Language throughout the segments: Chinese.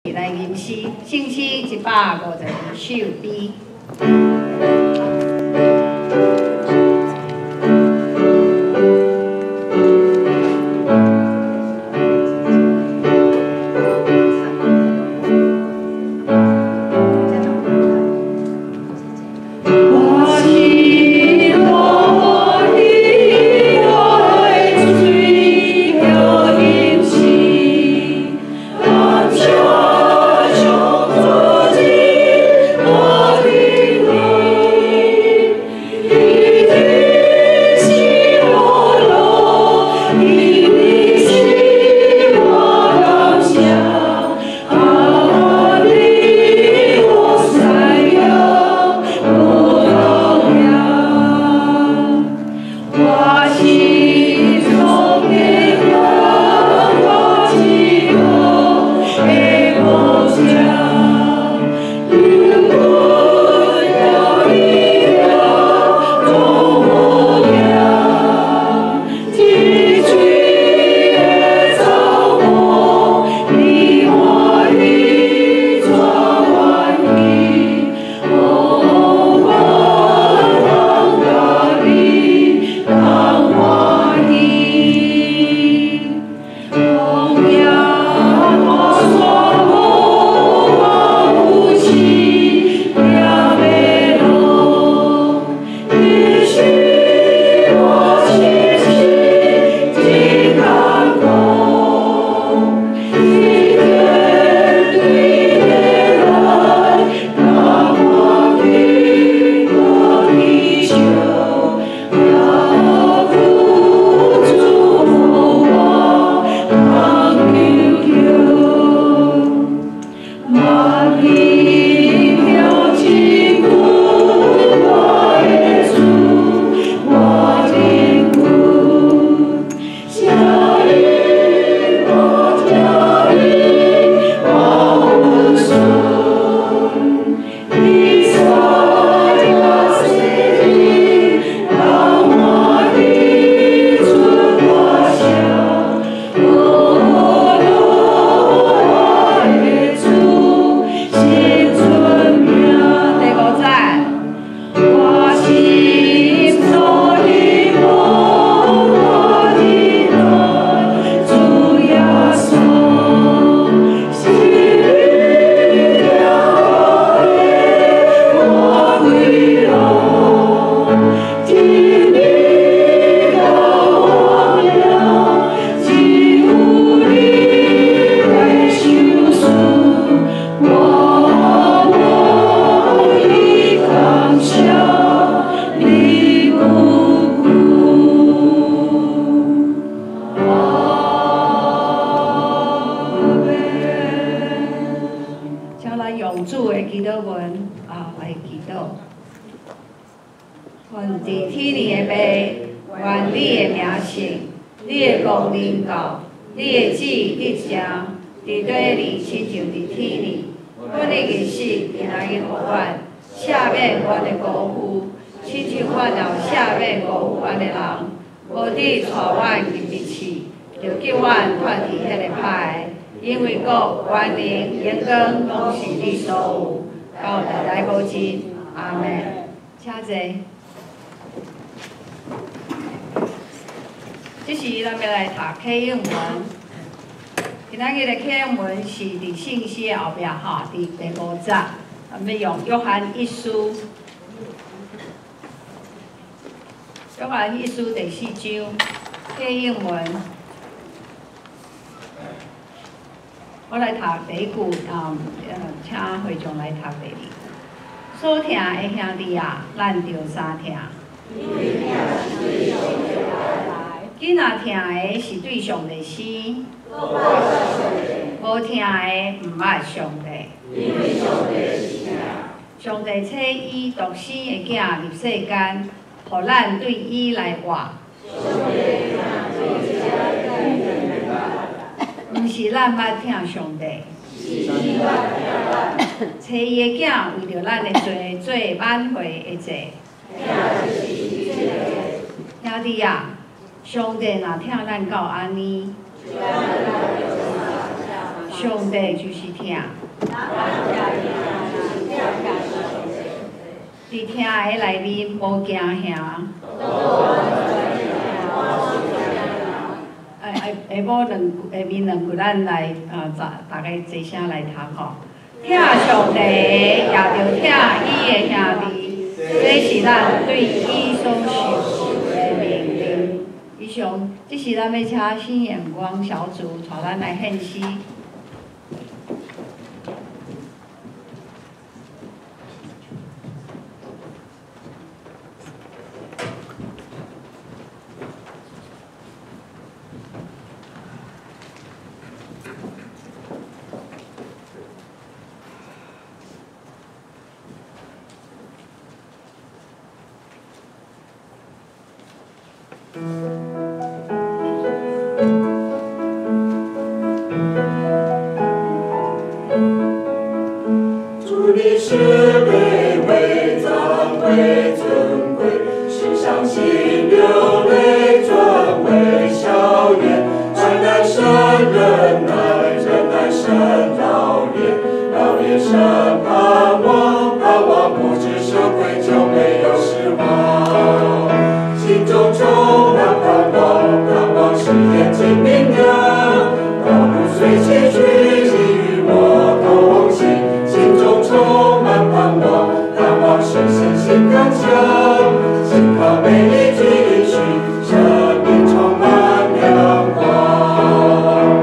来吟诗，圣诗152首悲。这是咱要来读启应文。今仔日的启应文是伫圣诗后壁吼，伫第5节，咱要用约翰一书，约翰一书第4章启应文。我来读第一句，请会众来读第2。所听的兄弟啊，咱着相听。囡仔听的是对上帝生，无听的毋爱上帝。因为上帝是听。上帝赐伊独生的囝入世间，互咱对伊来活。毋是咱捌听上帝，找伊的囝为着咱的罪做挽回的祭。兄弟啊！上帝若听咱到安尼， 上帝就是疼。伫疼的内面无惊吓。下晡下面两句咱来大家齐声来读吼。疼上帝，也着疼伊的兄弟，这是咱对伊所受的命令。以上，这是咱要请新眼光小组带咱来献诗。 主你是卑微尊贵尊贵，世上心流泪转为笑颜，患难生忍耐，忍耐生老练，老练生盼望，盼望不知羞愧就没有失望，心中充满盼望，盼望是眼睛明亮，道路虽崎岖，你与我同行，心中充满盼望，盼望是信心刚强，信靠美丽之应许，生命充满亮光。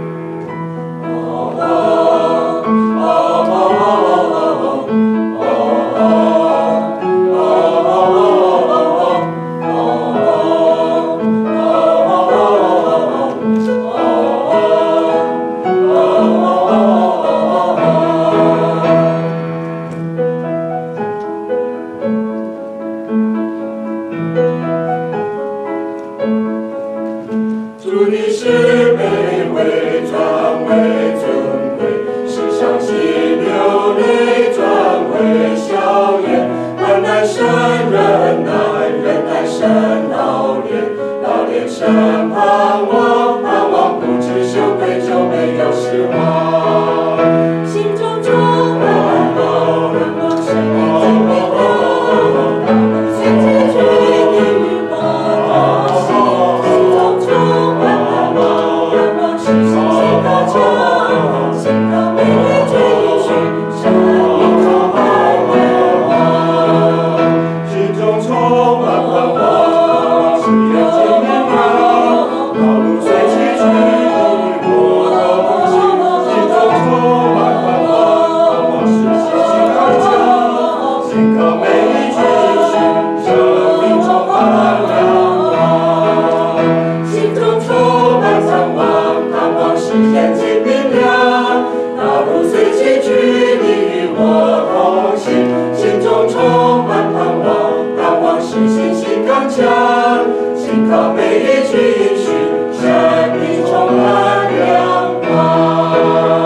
主你是卑微转为尊贵，世上心流泪转为笑颜，患难生忍耐，忍耐生老练，老练生盼望，盼望不知羞愧就没有失望，心中充满盼望，盼望是眼睛明亮，随即去你与我同行，心中充满盼望是信心刚强，信靠美丽之应许，生命充满亮光，心中充满盼望是眼睛明亮，道路虽崎岖，你与我同行，心中充满盼望是信心刚强，信靠美丽之应许，生命充满亮光，心中充满盼望，盼望是眼睛明亮，道路虽崎岖，你与我同行，心中充满盼望，盼望是信心刚强，信靠美丽之应许，生命充满亮光。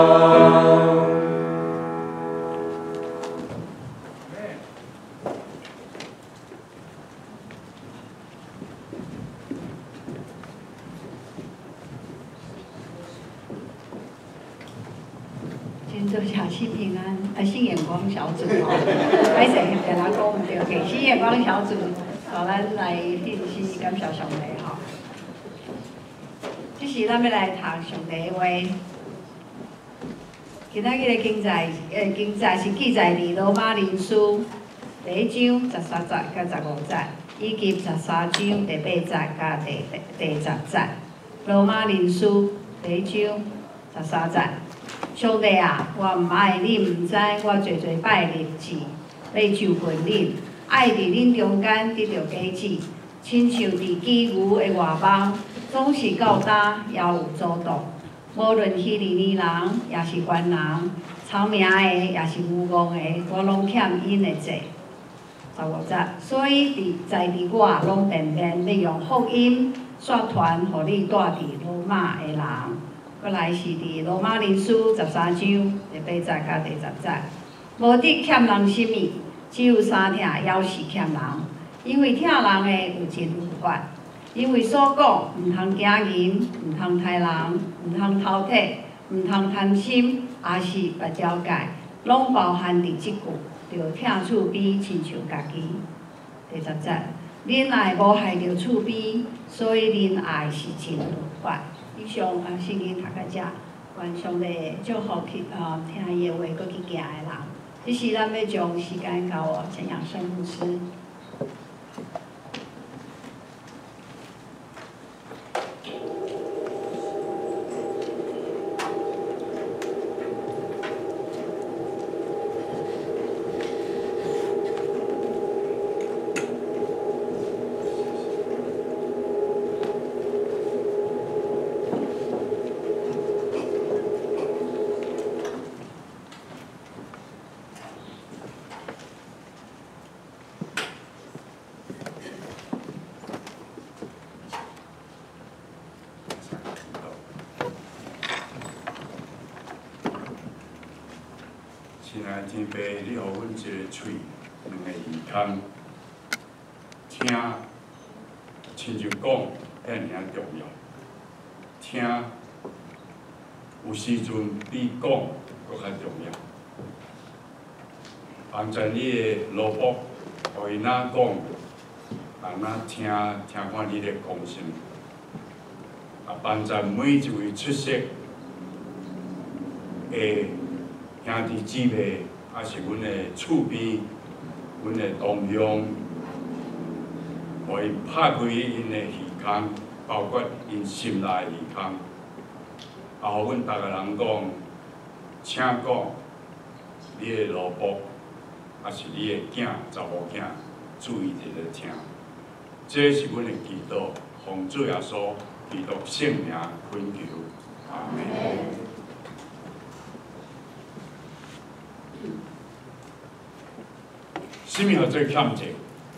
先做下新平安，新眼光小组哦，歹势给人讲唔对，给新眼光小组，互咱来献诗感谢上帝吼。这是咱要来读上帝的话。今仔日的经载是记载伫罗马人书第1章13节甲15节，以及13章第8节甲第10节。罗马人书第1章13节。上帝啊，我毋爱你，毋知我做摆日子要就近恁，爱伫恁中间得到果子，亲像伫饑牛的外邦，总是到担也有阻挡。无论希利尼人，也是原人，聪明的，也是有戆的，我拢欠因的债。15节，所以在我拢定定要用福音宣传，互你住伫罗马的人。过来是伫罗马人书13章第8节甲第10节，无得欠人什么，只有三疼，要是欠人。因为疼人的有真有法，因为所讲毋通惊人，毋通杀人，毋通偷摕， 毋通贪心，也是不了解，拢包含伫即句，着疼厝边亲像家己。第10节，仁爱无害着厝边，所以仁爱是真律法。以上圣经读到遮，愿上帝祝福去听伊的话，搁去行的人。这时咱要将时间交我陈养生牧师。 亲爱的天父，你予阮一个喙，两个耳孔，听，亲像讲，遐尔啊重要。听，有时阵比讲搁较重要。帮助你的萝卜，互伊哪讲，哪听看你的讲什么。帮助每一位出席的兄弟姊妹，也是阮的厝边，阮的同乡，互伊拍开因的耳孔，包括因心内的耳孔，也互阮逐个人讲，请讲你的萝卜，也是你的囝、查某囝，注意一个听。这是阮的祈祷，奉主耶稣基督圣名恳求，阿门。什么叫做欠债？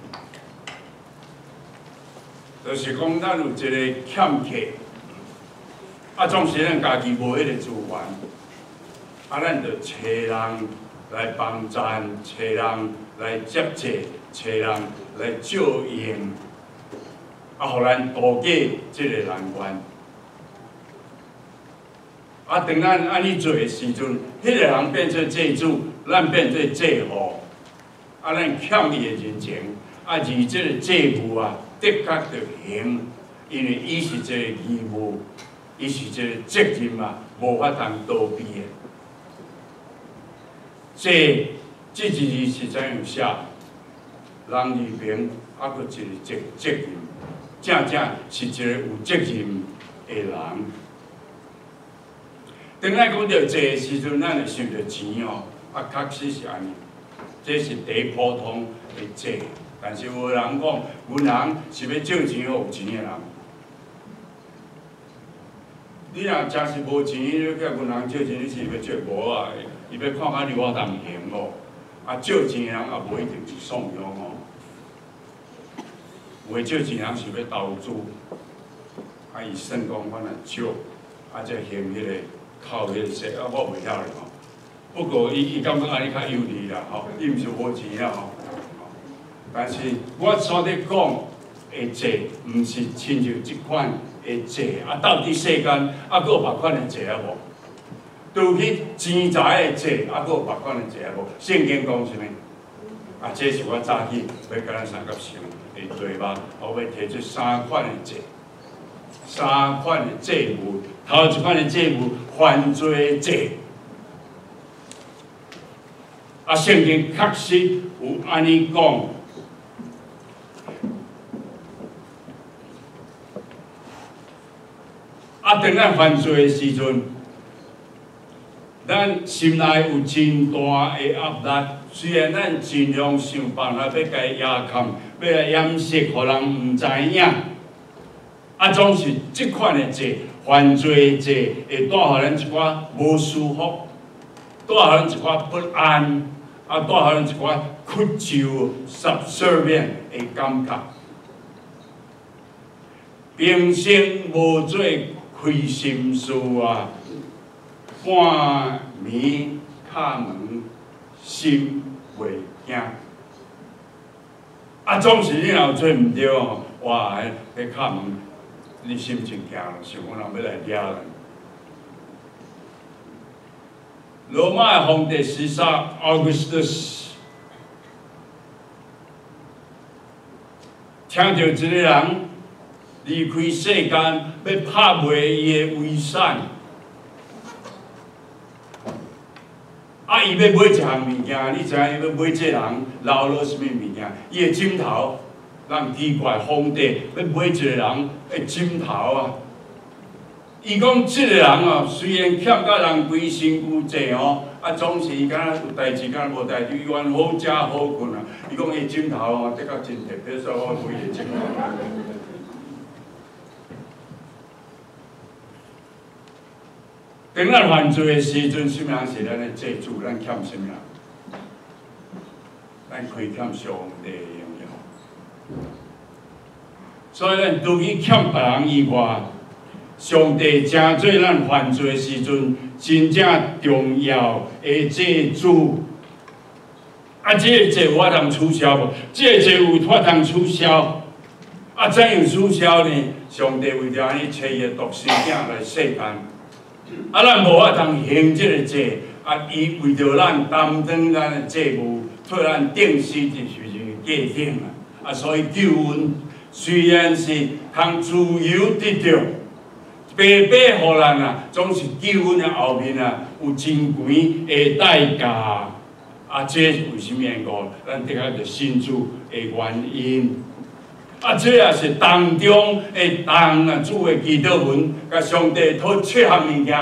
就是讲，咱有一个欠客，总是咱家己无迄个资源，咱就找人来帮衬，找人来接济，找人来照应，互咱度过即个难关。当咱安尼做的时阵，迄个人变做债主，咱变做债户。咱欠伊的人情，而即个债务的确着还，因为伊是一个义务，伊是一个责任无法通逃避的。债，这字是怎样写？人字边，搁一个责任，正是一个有责任的人。当咱讲到债的时阵，咱会想到钱哦，确实是安尼。这是第普通的债，但是有人讲，银行是要借钱予有钱的人。你若真是无钱，你叫银行借钱，你是要借无啊？伊要看看你我当还哦。借钱的人也无一定是爽约哦。有借钱人是要投资，伊算讲我若借，才还迄个靠迄个息，我袂晓咧吼。不过，伊感觉安尼较有利啦，吼，伊毋是无钱啦，吼。但是我所咧讲的债，毋是亲像即款的债，到底世间还佫有别款的债啊无？除去钱财的债，还佫有别款的债啊无？圣经讲啥物？这是我早起要甲咱三甲想的题目，我要提出3款的债，3款的债务。头一款的债务，犯罪债。圣经确实有安尼讲，当咱犯罪的时阵，咱心内有真大的压力。虽然咱尽量想办法要甲伊压抗，要来掩饰，互人毋知影，总是即款的罪，犯罪的罪会带互咱一寡无舒服，带互咱一寡不安。带互咱一寡屈就 subservient 的感觉，平生无做亏心事半暝敲门心袂惊。总是你若做毋对哦，哇！迄敲门，你心情惊了，想讲人要来抓咱。 罗马皇帝施杀 Augustus， 听到一个人离开世间，要拍卖伊的遗产。 啊！伊要买一项物件，你知影？伊要买这人留落什么物件？伊的枕头，人奇怪，皇帝要买一个人的枕头啊！伊讲这个人哦，虽然欠甲人规身躯济哦，啊，总是伊敢若有代志，敢若无代志，伊愿好食好困啊。伊讲伊枕头哦，的确真特别，所以我买伊枕头。 当咱犯罪的时阵，什么人是咱的祭主？咱欠什么人？咱亏欠上帝的荣耀。所以咱除去欠别人以外，上帝真做咱犯罪的时阵真正重要的祭主。啊，这个祭有法通取消无？这个祭有法通取消。啊，怎样取消呢？上帝为着安尼，找伊的独生子来世间。 啊，咱无法通行这个祭，啊，伊为着咱担当咱的祭务，替咱定死就是祭典啊。啊，所以救恩虽然是通自由得到，白白互咱啊，总是救恩的后面啊有真贵的代价。啊，这是为什么个？咱得个着信主的原因。 啊，这也是当中的当啊，主的祈祷文，甲上帝讨7项物件，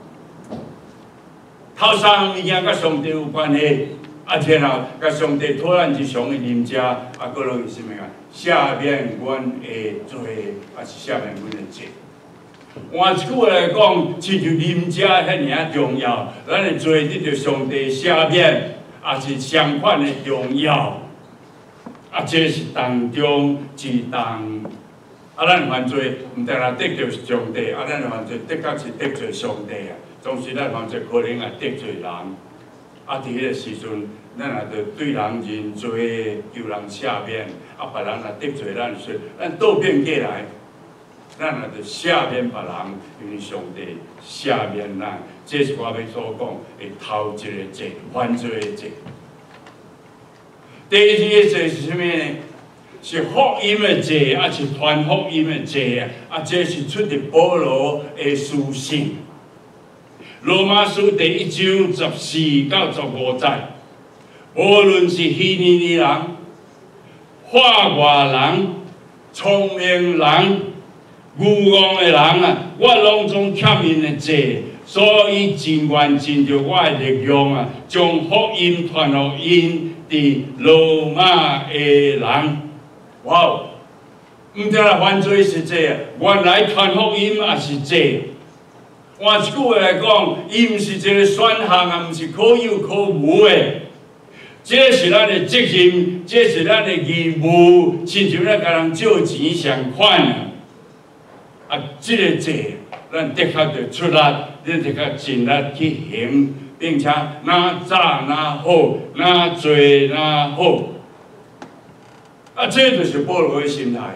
头3项物件甲上帝有关系，啊，然后甲上帝讨咱日常的认遮，啊，搁落是啥物啊？赦免阮的罪，啊是赦免阮的罪。换一句话来讲，亲像认遮遐尔重要，咱的罪得到上帝赦免，也是相反的重要。 啊，这是当中之当。啊，咱犯罪毋但啦得罪上帝，啊，咱犯罪的确是得罪上帝啊。总是咱犯罪可能也得罪人。啊，伫迄个时阵，咱也着对人认罪，求人赦免。啊，别人也得罪咱时，咱倒变过来，咱也着赦免别人，因为上帝赦免咱。这是我要所讲的头一个罪，犯罪的罪。 第二个罪是啥物呢？是福音的罪，啊是传福音的罪啊！啊，这是出自保罗的书信，罗马书第1章14到15节。无论是虚拟的人、化外人、聪明人、愚妄的人啊，我拢总欠因的罪，所以真愿尽着我的力量啊，将福音传予因。 伫罗马的人，哇！毋只啦犯罪是这啊，原来传福音也是这。换一句话来讲，伊毋是一个选项啊，毋是可有可无的。这是咱的责任，这是咱的义务，亲像咱甲人借钱相款啊。啊，这个罪，咱的确着出力，咱的确尽力去行。 并且哪早哪好，哪做哪好，啊，这就是保罗的心态。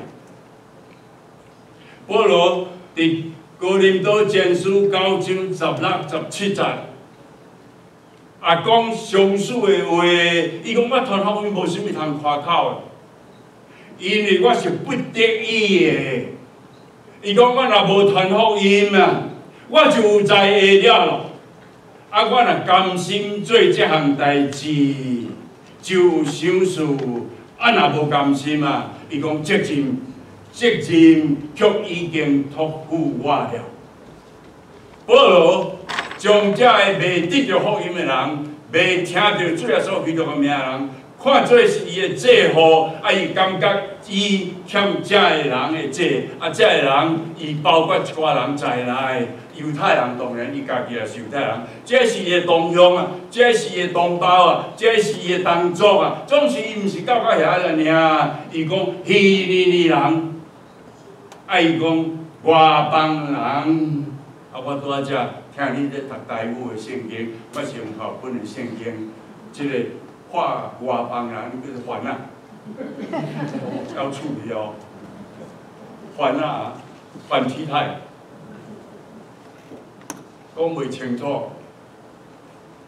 保罗伫哥林多前书9章16、17节，啊，讲上述的话，伊讲我传福音无啥物通夸口的，因为我是不得已的。伊讲我若无传福音啊，我就有在下了咯。 啊，我若甘心做这项代志，就有赏赐；啊，若无甘心啊，伊讲责任却已经托付我了。保罗将这个未得着福音的人，未听到主耶稣基督的名的人，看做是伊的祭户，啊，伊感觉伊欠这个人的祭，啊，这个人伊包括一寡人在内。 犹太人当然，伊家己也是犹太人，这是伊的同乡啊，这是伊的同胞啊，这是伊的同族啊。总是伊毋是到遐个尔，伊讲希利人，啊，伊讲外邦人。啊，我拄仔遮听你咧读台语的圣经，我是用校本的圣经，即个化外邦人叫做烦啊，要处理哦，烦啊，反体态。 讲袂清楚，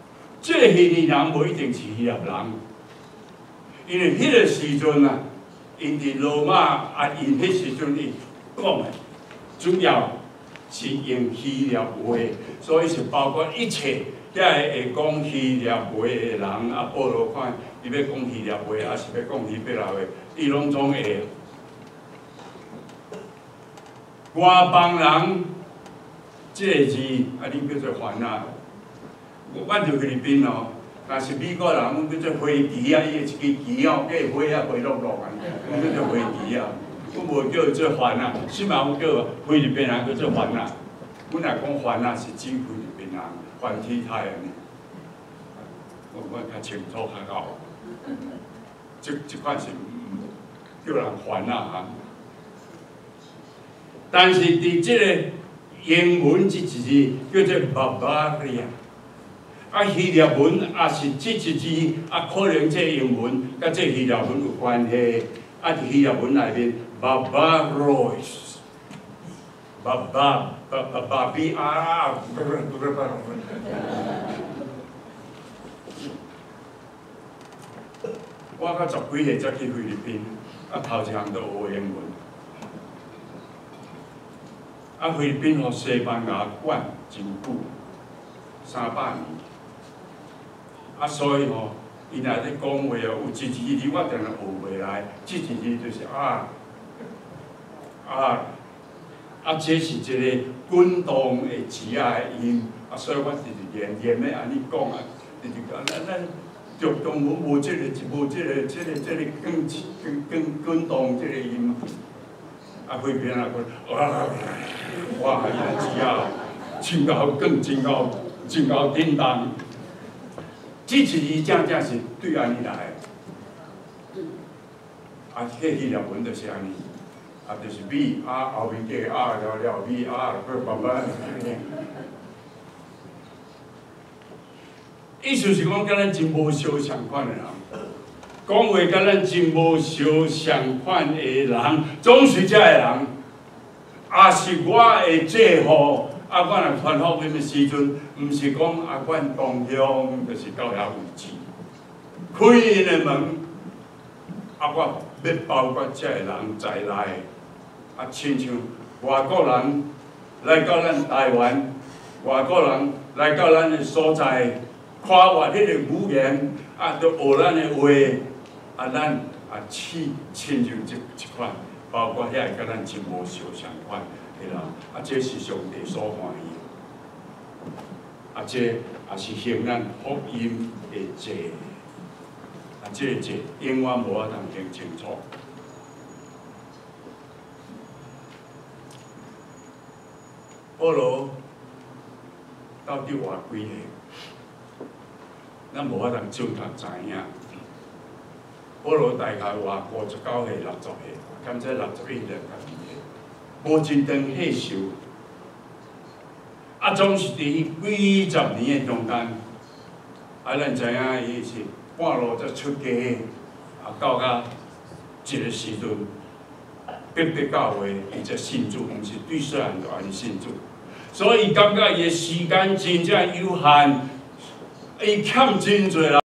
这个希腊人无一定是希腊人，因为迄个时阵啊，因伫罗马啊，因迄时阵伊讲的主要是用希腊话，所以是包括一切遐会讲希腊话的人啊，保罗看伊要讲希腊话，还是要讲希伯来话，伊拢总会。外邦人这个字啊，恁叫做烦恼。阮就菲律宾哦，若是美国人，阮叫做花旗啊，伊个一支旗哦，叫花啊花落落安尼，阮叫做花旗啊。阮无叫做烦恼，起码阮叫菲律宾人叫做烦恼。阮若讲烦恼是指菲律宾人，繁体态安尼。我较清楚较好。这款是叫人烦恼啊。但是伫即个英文这一字叫做 Bavaria， 啊希腊文也是这一字，啊可能这英文甲这希腊文有关系，啊伫希腊文内面 Bavaros， 我到10几岁才去菲律宾，啊头一项都学英文。啊，菲律宾和西班牙管真久，300年。啊，所以吼，伊若咧讲话哦，有一字字我定定学袂来，这字字就是啊，这是一个滚动的字啊的音，啊，所以我就是连的安尼讲啊，咱中文无这个滚动这个音。啊，菲律宾啊，哇，伊个字啊，真够广，真够叮当。这一字正正是对安尼来的。啊，迄希腊文就是安尼，啊，就是米啊，后面加啊了米啊，慢慢。意思是讲，甲咱真无相相款的人。讲话甲咱真无相相款的人，总是遮个人，也是我的姐夫。啊，我若传福音的时阵，毋是讲啊，阮同乡就是到遐为止。开因的门，啊，我要包括遮个人在内。啊，亲像外国人来到咱台湾，外国人来到咱的所在，跨越迄个语言，啊，着学咱的话。啊，咱啊，亲像这款，包括遐个甲咱真无相相款的人，啊，这是上帝所欢喜。啊，这也是行咱福音的节，啊，这个节永远无法通行清楚。保罗到底活几岁？咱无法通准确知影。保罗大概活59岁、60岁，敢才61、62岁，无真长岁数。啊，总是伫几十年的中间，啊，咱知影伊是半路才出家，啊，到一个时阵，逼到位，伊才信主，毋是对细汉就安尼信主。所以感觉伊的时间真正有限，伊欠真侪人。